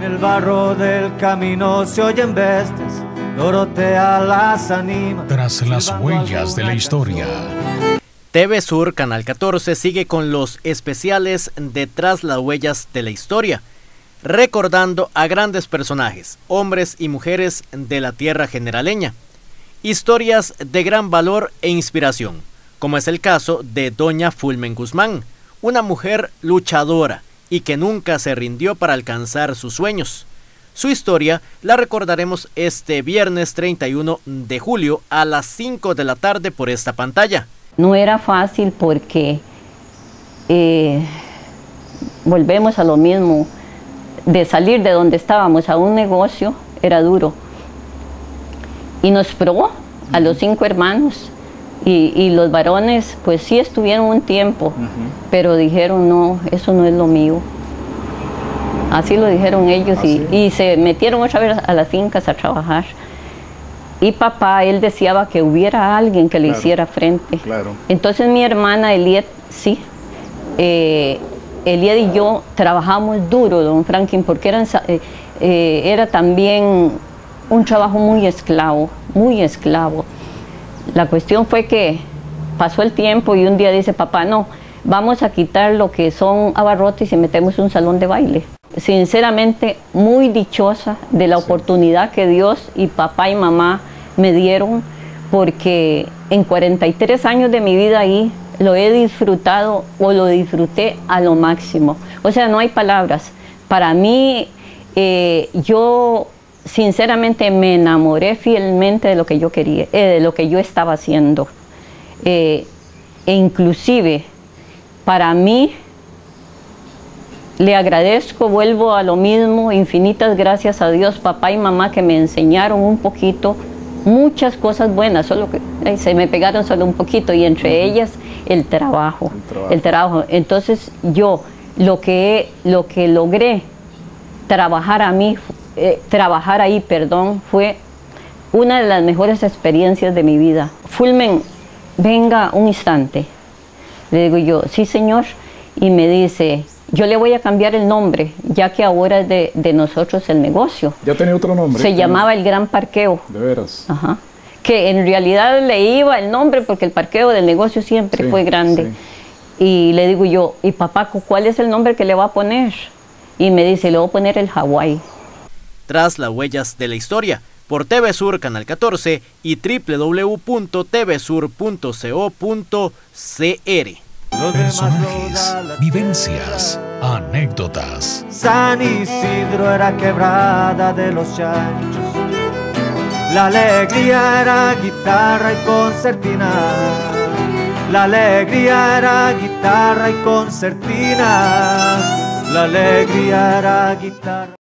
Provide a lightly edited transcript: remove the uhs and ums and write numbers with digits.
En el barro del camino se oyen bestias, Dorotea las anima. Tras las huellas de la historia. TV Sur Canal 14 sigue con los especiales de Tras las huellas de la historia, recordando a grandes personajes, hombres y mujeres de la tierra generaleña. Historias de gran valor e inspiración, como es el caso de doña Fulmen Guzmán, una mujer luchadora y que nunca se rindió para alcanzar sus sueños. Su historia la recordaremos este viernes 31 de julio a las 5 de la tarde por esta pantalla. No era fácil porque volvemos a lo mismo, de salir de donde estábamos a un negocio era duro. Y nos probó a los 5 hermanos y los varones pues sí estuvieron un tiempo, pero dijeron no, eso no es lo mío. Así lo dijeron ellos y se metieron otra vez a las fincas a trabajar. Y papá, él deseaba que hubiera alguien que le hiciera frente. Entonces mi hermana Eliet, sí, Eliet y yo trabajamos duro, don Franklin, porque era también un trabajo muy esclavo, muy esclavo. La cuestión fue que pasó el tiempo y un día dice papá, no, vamos a quitar lo que son abarrotes y metemos un salón de baile. Sinceramente, muy dichosa de la oportunidad que Dios y papá y mamá me dieron, porque en 43 años de mi vida ahí lo he disfrutado o lo disfruté a lo máximo. O sea, no hay palabras. Para mí, yo sinceramente me enamoré fielmente de lo que yo quería, de lo que yo estaba haciendo. E inclusive, para mí, le agradezco, vuelvo a lo mismo, infinitas gracias a Dios, papá y mamá, que me enseñaron un poquito, muchas cosas buenas, solo que se me pegaron solo un poquito, y entre ellas el trabajo. Entonces yo, lo que logré trabajar ahí, fue una de las mejores experiencias de mi vida. Fulmen, venga un instante. Le digo yo, sí señor, y me dice, yo le voy a cambiar el nombre, ya que ahora es de nosotros el negocio. ¿Ya tenía otro nombre? Se llamaba El Gran Parqueo. ¿De veras? Ajá. Que en realidad le iba el nombre porque el parqueo del negocio siempre fue grande. Y le digo yo, ¿y papá, cuál es el nombre que le va a poner? Y me dice, le voy a poner el Hawái. Tras las huellas de la historia, por TV Sur Canal 14 y www.tvsur.co.cr. Personajes, vivencias, anécdotas. San Isidro era quebrada de los chanchos, la alegría era guitarra y concertina, la alegría era guitarra y concertina, la alegría era guitarra.